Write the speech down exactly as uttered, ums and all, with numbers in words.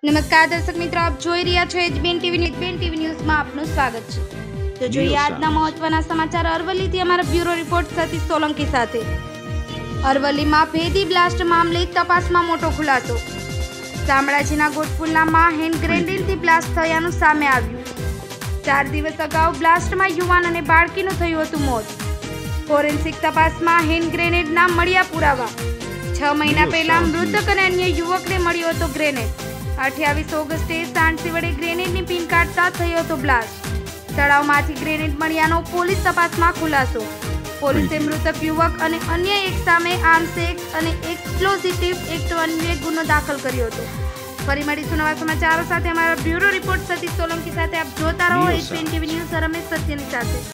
નમસ્કાર દર્શક મિત્રો, આપ જોઈ રહ્યા છો એચબીએન ટીવી એચબીએન ટીવી ન્યૂઝમાં આપનું સ્વાગત છે। તો જોઈએ આજના મહત્વના સમાચાર અરવલ્લીથી અમારા બ્યુરો રિપોર્ટ સતીશ સોલંકી સાથે। અરવલ્લીમાં ભેદી બ્લાસ્ટ મામલે તપાસમાં મોટો ખુલાસો। શામળાજીના ગોટપુલ્લામાં હેન્ડ ગ્રેનેડથી બ્લાસ્ટ થયાનું સામે આવ્યું। ચાર દિવસ અગાઉ બ્લાસ્ટમાં યુવાન અને બાળકીનું થયું હતું મોત। ફોરેન્સિક તપાસમાં હેન્ડ ગ્રેનેડના મળ્યા પુરાવા। છ મહિના પહેલા મૃતક અને અન્ય યુવકને મળ્યો હતો ગ્રેનેડ। અઠ્યાવીસ ઓગસ્ટે સાણસી વડે ગ્રેનેડની પિન કાઢતા થયો હતો બ્લાસ્ટ। તળાવમાંથી ગ્રેનેડ મળ્યાનો પોલીસ તપાસમાં ખુલાસો। પોલીસે મૃતક યુવક અને અન્ય એક સામે આર્મ્સ એક્ટ અને એક્સપ્લોઝિવ એક્ટ અન્વયે ગુનો દાખલ કર્યો હતો। ફરી મળીશું નવા સમાચારો સાથે। અમારા બ્યુરો રિપોર્ટ સતીશ સોલંકી સાથે। આપ જોતા રહો એચબીએન ટીવી ન્યૂઝ, રમેશ સત્યની સાથે।